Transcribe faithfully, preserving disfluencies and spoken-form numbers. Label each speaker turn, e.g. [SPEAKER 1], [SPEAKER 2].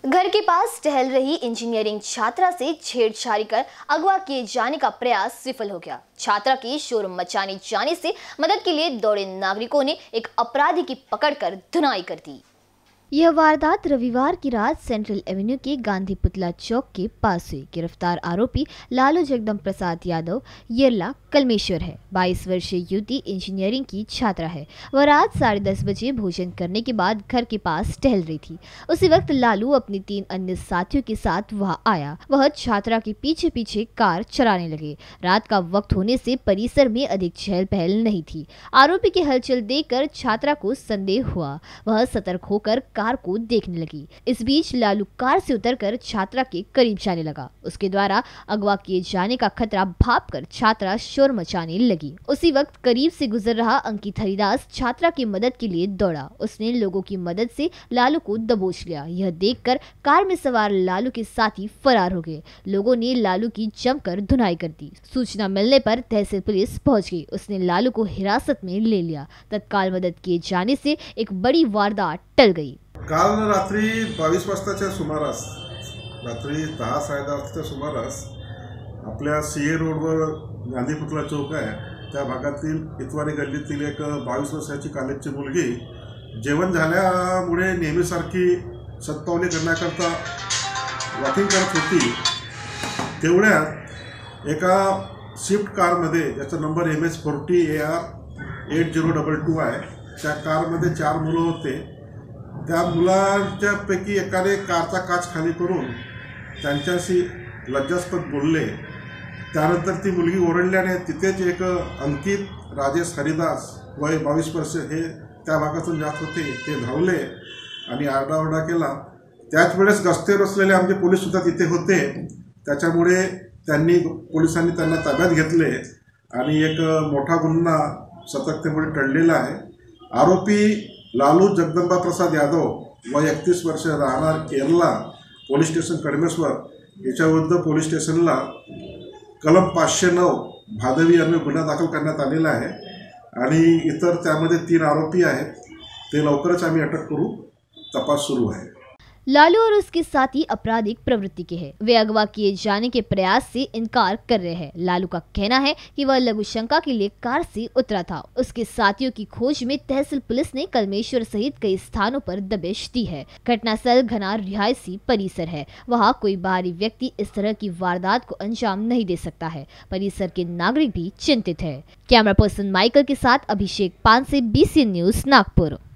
[SPEAKER 1] घर के पास टहल रही इंजीनियरिंग छात्रा से छेड़छाड़ी कर अगवा किए जाने का प्रयास विफल हो गया। छात्रा की शोर मचाने जाने से मदद के लिए दौड़े नागरिकों ने एक अपराधी की पकड़कर धुनाई कर दी। यह वारदात रविवार की रात सेंट्रल एवेन्यू के गांधी पुतला चौक के पास हुई। गिरफ्तार आरोपी लालू जगदम्ब प्रसाद यादव येरला कलमेश्वर है। बाईस वर्षीय युवती इंजीनियरिंग की छात्रा है। वह रात साढ़े दस बजे भोजन करने के बाद घर के पास टहल रही थी। उसी वक्त लालू अपनी तीन अन्य साथियों के साथ वहां आया। वह छात्रा के पीछे पीछे कार चलाने लगे। रात का वक्त होने से परिसर में अधिक चहल पहल नहीं थी। आरोपी की हलचल देखकर छात्रा को संदेह हुआ। वह सतर्क होकर कार को देखने लगी। इस बीच लालू कार से उतरकर छात्रा के करीब जाने लगा। उसके द्वारा अगवा किए जाने का खतरा भांपकर छात्रा शोर मचाने लगी। उसी वक्त करीब से गुजर रहा अंकित हरिदास छात्रा की मदद के लिए दौड़ा। उसने लोगों की मदद से लालू को दबोच लिया। यह देखकर कार में सवार लालू के साथी फरार हो गए। लोगों ने लालू की जमकर धुनाई कर दी। सूचना मिलने पर तहसील पुलिस पहुंच गई। उसने लालू को हिरासत में ले लिया। तत्काल मदद किए जाने से एक बड़ी वारदात टल गई।
[SPEAKER 2] काल रात्री बावीस वाजताच्या सुमारास रात्री दहा साडे दहा वाजताच्या सुमारास आपल्या सी ए रोडवर गांधी पुतळा चौक आहे त्या भागातील इतवारी गल्लीतील एक बावीस वर्षाची कॉलेजची मुलगी जेवण झाल्यामुळे नेहमीसारखी शतपावली करण्याकरता वॉकिंग करत होती। तेवढ्यात एका स्विफ्ट कारमध्ये ज्याचा number M S forty A R eight zero double two आहे त्या कारमध्ये चार मुलं होते। त्या मुलांच्यापैकी एकाने कारचा काच खाली करून त्यांच्याशी लज्जास्पद बोलले। त्यानंतर ती मुलगी ओरडल्याने तिथेच एक अंकित राजेश हरिदास वय बावीस वर्ष हे त्या भागातून जात होते ते धावले आणि आरडाओरडा केला। त्याच वेळेस गस्तीवर असलेले आमचे पोलीससुद्धा तिथे होते। त्याच्यामुळे त्यांनी पोलिसांनी त्यांना ताब्यात घेतले आणि एक मोठा गुन्हा सतर्कतेमुळे टळलेला आहे। आरोपी लालू जगदम्बा प्रसाद यादव व एकतीस वर्ष राहणार केरला पोलीस स्टेशन कडमेश्वर याच्याविरुद्ध पोलीस स्टेशनला कलम पाचशे नऊ भादवी अन्वये गुन्हा दाखल करण्यात आलेला आहे आणि इतर त्यामध्ये तीन आरोपी आहेत। ते लवकरच आम्ही अटक करू। तपास सुरू आहे।
[SPEAKER 1] लालू और उसके साथी आपराधिक प्रवृत्ति के हैं। वे अगवा किए जाने के प्रयास से इनकार कर रहे हैं। लालू का कहना है कि वह लघु शंका के लिए कार से उतरा था। उसके साथियों की खोज में तहसील पुलिस ने कलमेश्वर सहित कई स्थानों पर दबिश दी है। घटनास्थल घना रिहायशी परिसर है। वहाँ कोई बाहरी व्यक्ति इस तरह की वारदात को अंजाम नहीं दे सकता है। परिसर के नागरिक भी चिंतित है। कैमरा पर्सन माइकल के साथ अभिषेक पान से B C N news Nagpur.